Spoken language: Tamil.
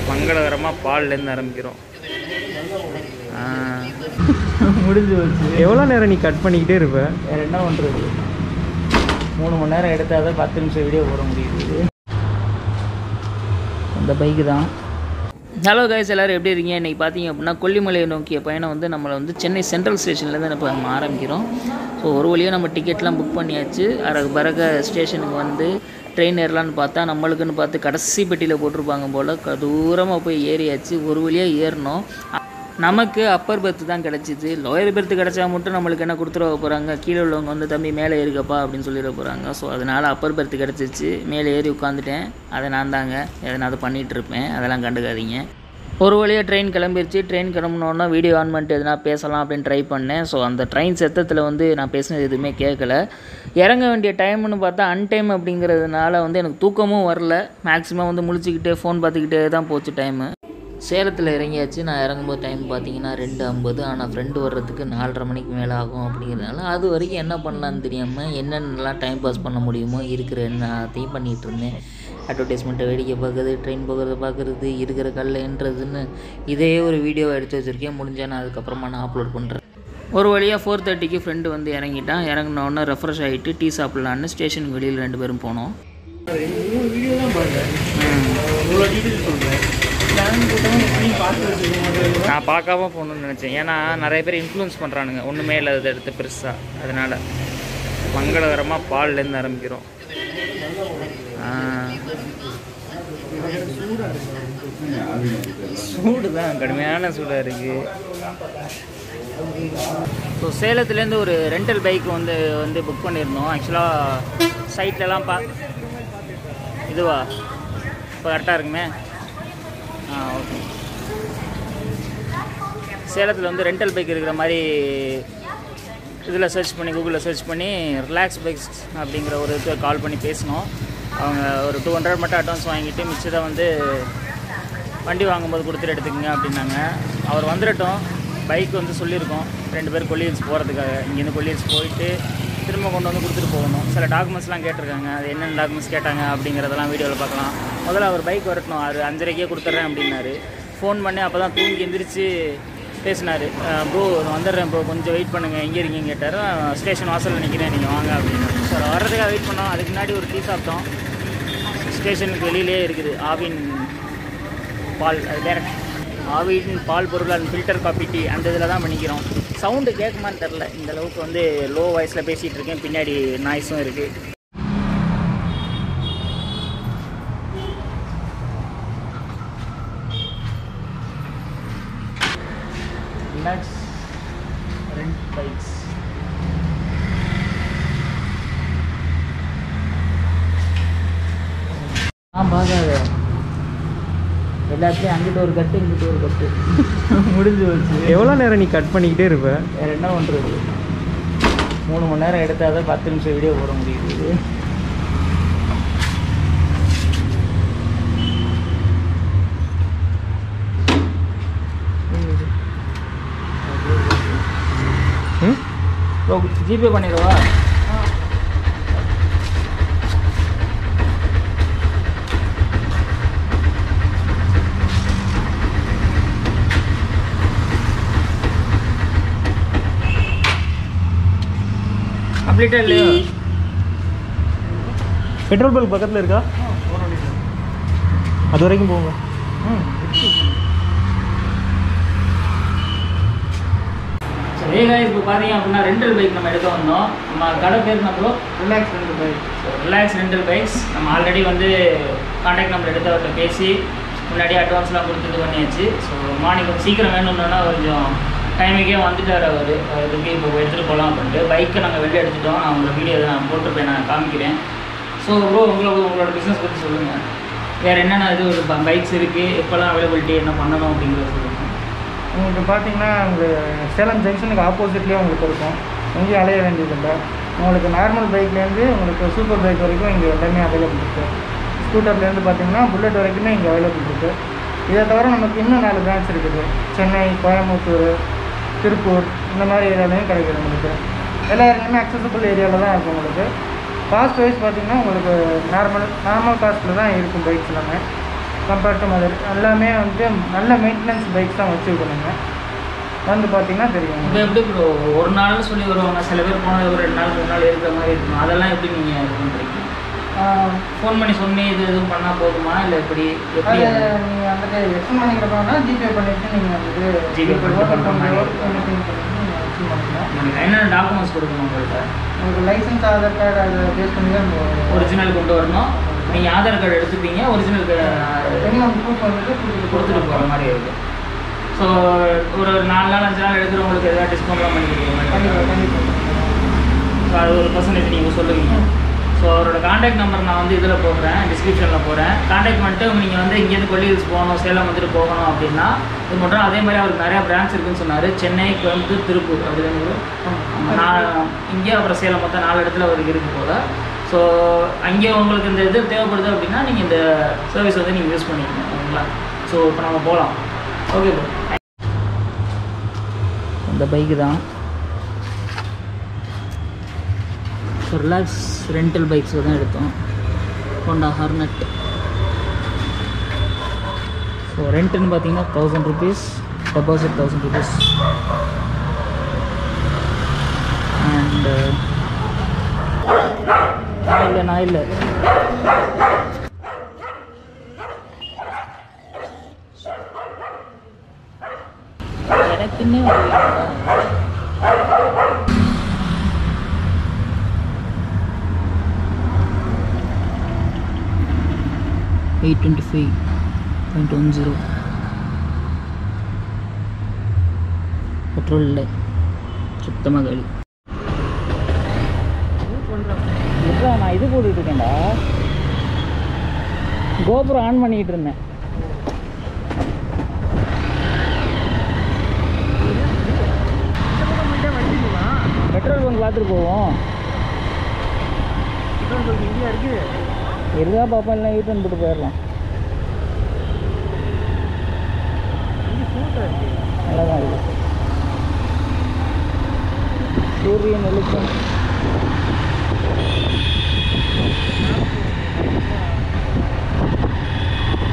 மங்களகரமாக பால்லேருந்து ஆரம்பிக்கிறோம். முடிஞ்சு வச்சு எவ்வளோ நேரம் நீ கட் பண்ணிக்கிட்டே இருப்ப? வேறு என்ன பண்ணுறது? 3 மணி நேரம் எடுத்தால் தான் 10 நிமிஷம் வீடியோ போட முடியுது. அந்த பைக்கு தான். ஹலோ கைஸ், எல்லோரும் எப்படி இருக்கீங்க? இன்றைக்கி பார்த்தீங்க அப்படின்னா கொல்லிமலையை நோக்கிய பயணம் வந்து நம்மளை வந்து சென்னை சென்ட்ரல் ஸ்டேஷன்லேருந்து நம்ம ஆரம்பிக்கிறோம். ஸோ ஒரு வழியாக நம்ம டிக்கெட்லாம் புக் பண்ணியாச்சு. பிறகு ஸ்டேஷனுக்கு வந்து ட்ரெயின் ஏறலான்னு பார்த்தா நம்மளுக்குன்னு பார்த்து கடைசி பெட்டியில் போட்டிருப்பாங்க போல். தூரமாக போய் ஏறியாச்சு. ஒரு வழியாக ஏறினோம். நமக்கு அப்பர் பெர்த்து தான் கிடச்சிது. லோயர் பெர்த்து கிடச்சா மட்டும் நம்மளுக்கு என்ன கொடுத்துட போகிறாங்க? கீழே உள்ளவங்க வந்து தம்பி மேலே ஏறிக்கப்பா அப்படின்னு சொல்லிட போகிறாங்க. ஸோ அதனால் அப்பர் பெர்த்து கிடச்சிச்சு. மேலே ஏறி உட்காந்துட்டேன். அதை நான் தாங்க எதனா அதை பண்ணிகிட்ருப்பேன், அதெல்லாம் கண்டுக்காதீங்க. ஒரு வழியாக ட்ரெயின் கிளம்பிடுச்சு. ட்ரெயின் கிளம்புனோன்னா வீடியோ ஆன் பண்ணிட்டு எதுனா பேசலாம் அப்படின்னு ட்ரை பண்ணேன். ஸோ அந்த ட்ரெயின் சத்தத்தில் வந்து நான் பேசினது எதுவுமே கேட்கல. இறங்க வேண்டிய டைம்னு பார்த்தா அன்டைம் அப்படிங்கிறதுனால வந்து எனக்கு தூக்கமும் வரல. மேக்ஸிமம் வந்து முழிச்சிக்கிட்டே ஃபோன் பார்த்துக்கிட்டே தான் போச்சு டைமு. சேலத்தில் இறங்கியாச்சு. நான் இறங்கும்போது டைம் பார்த்தீங்கன்னா 2:50. ஆனால் ஃப்ரெண்டு வர்றதுக்கு 4:30 மணிக்கு மேலே ஆகும். அப்படிங்கிறதுனால அது வரைக்கும் என்ன பண்ணலான்னு தெரியாமல் என்னென்னலாம் டைம் பாஸ் பண்ண முடியுமோ இருக்கிற எல்லாத்தையும் பண்ணிகிட்டு இருந்தேன். அட்வர்டைஸ்மெண்ட்டை வேடிக்கை பார்க்குறது, ட்ரெயின் போகிறத பார்க்குறது, இருக்கிற கல்லுன்றதுன்னு இதே ஒரு வீடியோவை எடுத்து வச்சுருக்கேன். முடிஞ்சால் நான் அதுக்கப்புறமா நான் அப்லோட் பண்ணுறேன். ஒரு வழியாக 4:30க்கு ஃப்ரெண்டு வந்து இறங்கிட்டான். இறங்கினோடனே ரெஃப்ரெஷ் ஆகிட்டு டீ சாப்பிட்லான்னு ஸ்டேஷனுக்கு வெளியில் 2 பேரும் போனோம். நான் பார்க்காம போகணுன்னு நினச்சேன். ஏன்னா நிறைய பேர் இன்ஃப்ளூயன்ஸ் பண்ணுறானுங்க ஒன்றுமே இல்லாத எடுத்து பெருசாக. அதனால் மங்களகரமாக பால்லேருந்து ஆரம்பிக்கிறோம். சூடு தான், கடுமையான சூடாக இருக்குது. ஸோ சேலத்துலேருந்து ஒரு ரெண்டல் பைக் வந்து புக் பண்ணியிருந்தோம். ஆக்சுவலாக சைட்லலாம் இதுவா இப்போ கரெக்டாக இருக்குமே. ஓகே. சேலத்தில் வந்து ரெண்டல் பைக் இருக்கிற மாதிரி இதில் சர்ச் பண்ணி கூகுளில் சர்ச் பண்ணி ரிலாக்ஸ் பைக்ஸ் அப்படிங்கிற ஒரு இதுக்கு கால் பண்ணி பேசினோம். அவங்க ஒரு 200 மட்டும் அட்வான்ஸ் வாங்கிட்டு மிச்சத்தை வந்து வண்டி வாங்கும்போது கொடுத்துட்டு எடுத்துக்கங்க அப்படின்னாங்க. அவர் வந்துடட்டும். பைக் வந்து சொல்லியிருக்கோம் 2 பேர் கொல்லிஹில்ஸ் போகிறதுக்காக. இங்கேருந்து கொல்லிஹில்ஸ் போயிட்டு திரும்ப கொண்டு வந்து கொடுத்துட்டு போகணும். சில டாக்குமெண்ட்ஸ்லாம் கேட்டிருக்காங்க. அது என்னென்ன டாக்குமெண்ட்ஸ் கேட்டாங்க அப்படிங்கிறதெல்லாம் வீடியோவில் பார்க்கலாம். முதல்ல அவர் பைக் வரட்டணும். 5:30க்கே கொடுத்துட்றேன் அப்படின்னாரு. ஃபோன் பண்ணி அப்போ தான் தூங்கி எந்திரிச்சு பேசினார். ப்ரோ வந்துடுறேன் ப்ரோ, கொஞ்சம் வெயிட் பண்ணுங்கள், எங்கே இருக்கீங்க கேட்டார். ஸ்டேஷன் வாசலில் நிற்கிறேன், நீங்கள் வாங்க அப்படின்னு. ஸோ வர்றதுக்காக வெயிட் பண்ணோம். அதுக்கு முன்னாடி ஒரு டீ சாப்பிட்டோம். ஸ்டேஷனுக்கு வெளியிலே இருக்குது ஆவின் பால். அது வேறு ஆவின் பால் பொருள் அண்ட் ஃபில்டர் காப்பி டீ அந்த இதில் தான் பண்ணிக்கிறோம். சவுண்டு கேட்குமான்னு தெரில. இந்தளவுக்கு வந்து லோ வாய்ஸில் பேசிகிட்டு இருக்கேன். பின்னாடி நாய்ஸும் இருக்குது. Relax rent bikes. பார்க்காத எல்லாத்தையும் அங்கிட்ட ஒரு கட்டு இங்கிட்ட ஒரு கட்டு முடிஞ்சு வச்சு எவ்வளோ நேரம் நீ கட் பண்ணிக்கிட்டே இருப்ப? வேறு என்ன பண்ணுறது? 3 மணி நேரம் எடுத்தால் தான் 10 நிமிஷம் வீடியோ போட முடியுது. ஜிபே பண்ணிடுவா? கம்ப்ளீட்டாக இல்லையா? பெட்ரோல் பங்க் பக்கத்தில் இருக்கா? அது வரைக்கும் போங்க. இப்போ பார்த்தீங்க அப்படின்னா ரெண்டல் பைக் நம்ம எடுக்க வந்தோம். நம்ம கடை பேர் நம்ம relax rental bike. Relax rental bikes. நம்ம ஆல்ரெடி வந்து கான்டாக்ட் நம்பர் எடுத்தவர்கிட்ட பேசி முன்னாடியே அட்வான்ஸ்லாம் கொடுத்துட்டு பண்ணியாச்சு. ஸோ மார்னிங் கொஞ்சம் சீக்கிரம் வேணும்னா கொஞ்சம் டைமுக்கே வந்துட்டார் அவர். அதுக்கு இப்போ எடுத்துகிட்டு போகலாம் அப்படின்ட்டு பைக்கை நாங்கள் வெளியே எடுத்துட்டோம். நான் உங்களோட வீடியோ நான் போட்டிருப்பேன், நான் காமிக்கிறேன். ஸோ ப்ரோ உங்களோட பிஸ்னஸ் பற்றி சொல்லுங்கள். வேறு என்னென்ன இது பைக்ஸ் இருக்குது, எப்போல்லாம் அவைலபிலிட்டி, என்ன பண்ணணும் அப்படிங்கிறத சொல்லுங்கள். உங்களுக்கு பார்த்தீங்கன்னா உங்களுக்கு சேலம் ஜங்ஷனுக்கு ஆப்போசிட்லேயே உங்களுக்கு இருக்கும். எங்கேயும் அலைய வேண்டியதில்லை. உங்களுக்கு நார்மல் பைக்லேருந்து உங்களுக்கு சூப்பர் பைக் வரைக்கும் இங்கே எல்லாமே அவைலபிள் இருக்குது. ஸ்கூட்டர்லேருந்து பார்த்தீங்கன்னா புல்லட் வரைக்குமே இங்கே அவைலபிள் இருக்குது. இதை தவிர நமக்கு இன்னும் 4 பிரான்ச் இருக்குது. சென்னை, கோயம்புத்தூர், திருப்பூர் இந்த மாதிரி ஏரியாலையும் கிடைக்குது. உங்களுக்கு எல்லா ஏரியாலுமே அக்சசபிள் ஏரியாவில் தான் இருக்கும். உங்களுக்கு காஸ்ட் வைஸ் பார்த்திங்கன்னா உங்களுக்கு நார்மல் காஸ்ட்டில் தான் இருக்கும் பைக்ஸ் எல்லாமே. கம்பேர்ட் டு மதர் எல்லாமே வந்து நல்ல மெயின்டெனன்ஸ் பைக்ஸ் தான் வச்சுருக்கணுங்க. வந்து பார்த்தீங்கன்னா தெரியும். இப்போ எப்படி ப்ரோ ஒரு நாள் சொல்லி வருவாங்க, சில பேர் போனது ஒரு 2 நாள் 3 நாள் இருக்கிற மாதிரி இருக்கும், அதெல்லாம் எப்படி நீங்கள் இது பண்ணுறீங்க? ஃபோன் பண்ணி சொன்னி இது எதுவும் பண்ணால் போதுமா இல்லை எப்படி எப்படி நீங்கள் வந்துட்டு எக்ஸ்டன் பண்ணிக்கிறப்பனா ஜிபே பண்ணிவிட்டு நீங்கள் வந்துட்டு ஜிபே பண்ணுற மாதிரி பண்ணிக்கலாம். என்னென்ன டாக்குமெண்ட்ஸ் கொடுக்கணும் உங்கள்கிட்ட? உங்களுக்கு லைசன்ஸ், ஆதார் கார்டு அதை பேஸ் பண்ணி தான் ஒரிஜினல் கொண்டு வரணும். நீங்கள் ஆதார் கார்டு எடுத்துப்பீங்க, ஒரிஜினல் ப்ரூஃப் வந்துட்டு கொடுத்துட்டு போகிற மாதிரி இருக்குது. ஸோ ஒரு 4 நாள் 5 நாள் எடுக்கிறவங்களுக்கு எதாவது டிஸ்கவுண்ட்லாம் பண்ணி கொடுக்குற மாதிரி. ஸோ அது ஒரு பர்சன்டேஜ் நீங்கள் சொல்லுவீங்க. ஸோ அவரோட காண்டாக்ட் நம்பர் நான் வந்து இதில் போடுறேன், டிஸ்கிரிப்ஷனில் போடுறேன். காண்டாக்ட் பண்ணிட்டு நீங்கள் வந்து இங்கேருந்து கொல்லி ஹில்ஸ் போகணும், சேலம் வந்துட்டு போகணும் அப்படின்னா இது மட்டும். அதே மாதிரி அவருக்கு நிறையா பிரான்ச் இருக்குதுன்னு சொன்னார். சென்னை, கோயம்புத்தூர், திருப்பூர் அப்படின்னு நான் இங்கே அப்புறம் சேலம் மொத்தம் 4 இடத்துல அவருக்கு இருக்குது போல். ஸோ அங்கே உங்களுக்கு இந்த இது தேவைப்படுது அப்படின்னா நீங்கள் இந்த சர்வீஸ் வந்து நீங்கள் யூஸ் பண்ணிக்கணும், ஓகேங்களா? ஸோ இப்போ நம்ம போகலாம். Okay bro. இந்த பைக்கு தான் ரிலாக்ஸ் ரெண்டல் பைக்ஸ் தான் எடுத்தோம். Honda hornet. ஸோ ரெண்ட்டுன்னு பார்த்தீங்கன்னா 1000 rupees, டெபாசிட் 1000 rupees. அண்ட் நான் இல்லை எனக்குன்னே $825.10 பெட்ரோல் இல்லை, சுத்தமாக காலி. நான் இது போட்டுட்டு இருக்கேன்டா, கோபுரம் ஆன் பண்ணிக்கிட்டு இருந்தேன். பெட்ரோல் பங்க் பார்த்துட்டு போவோம். இந்தியா இருக்குது இருக்கா பார்ப்போம், இல்லை யூட்டன் போட்டு போயிடலாம். நல்லா தான் இருக்குது. சூரியன் வெளிச்சம்